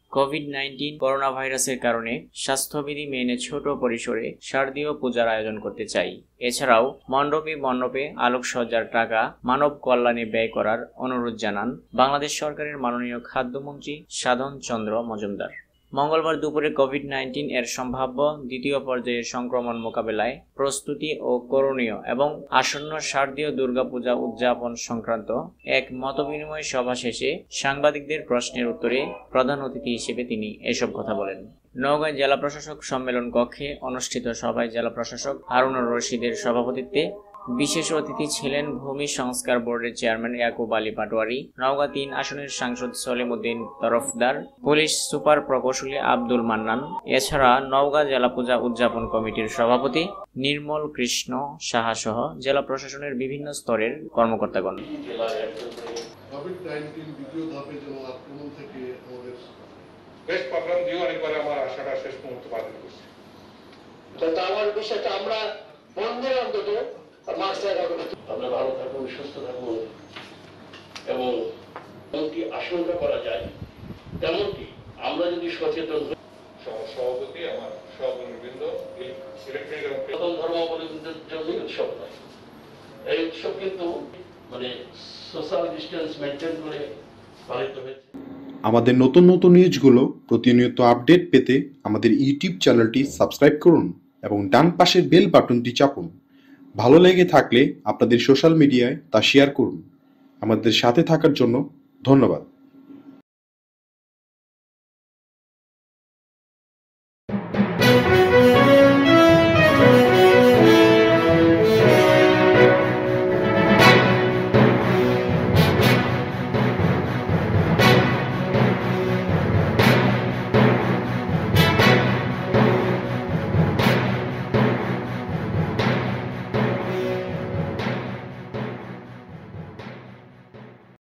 COVID-19 corona ভাইরাসের কারণে স্বাস্থ্যবিধি মেনে ছোট পরিসরে শারদীয় পূজার আয়োজন করতে চাই। এছাড়াও মণ্ডপে আলোকসজ্জার টাকা মানব কল্যাণে ব্যয় করার অনুরোধ জানান বাংলাদেশ সরকারের মাননীয় খাদ্যমন্ত্রী সাধন চন্দ্র মজুমদার। মঙ্গলবার দুপুরে কোভিড-19 এর সম্ভাব্য দ্বিতীয় পর্যায়ের সংক্রমণ মোকাবেলায় প্রস্তুতি ও করণীয় এবং আসন্ন শারদীয় দুর্গাপূজা উদযাপন সংক্রান্ত এক মতবিনিময় সভা শেষে সাংবাদিকদের প্রশ্নের উত্তরে প্রধান অতিথি হিসেবে তিনি এসব কথা বলেন। নওগাঁ জেলা প্রশাসক সম্মেলন কক্ষে অনুষ্ঠিত সভায় জেলা প্রশাসক হারুনুর রশিদের সভাপতিত্বে বিশেষ অতিথি ছিলেন ভূমি সংস্কার বোর্ডের চেয়ারম্যান ইয়াকুব আলী পাটোয়ারি, নওগাঁ ৩ আসনের সাংসদ সলিম উদ্দিন তরফদার, পুলিশ সুপার প্রকৌশলী আব্দুল মান্নান। এছাড়া নওগাঁ জেলা পূজা উদযাপন কমিটির সভাপতি নির্মল কৃষ্ণ সাহা সহ জেলা প্রশাসনের বিভিন্ন স্তরের কর্মকর্তাগণ। আমরা ভালো থাকুন, সুস্থ থাকুন এবং এমনকি আশঙ্কা করা যায় তেমনটি আমরা যদি সচেতন হই। সভাপতি আমার সহকর্মীবৃন্দ, প্রথম ধর্মাবলম্বীদের জন্য উৎসব নয়, এই উৎসব কিন্তু সোশ্যাল ডিস্টেন্স মেনটেন করে পালিত হয়েছে। আমাদের নতুন নতুন নিউজগুলো প্রতিনিয়ত আপডেট পেতে আমাদের ইউটিউব চ্যানেলটি সাবস্ক্রাইব করুন এবং ডান পাশের বেল বাটনটি চাপুন। ভালো লেগে থাকলে আপনাদের সোশ্যাল মিডিয়ায় তা শেয়ার করুন। আমাদের সাথে থাকার জন্য ধন্যবাদ।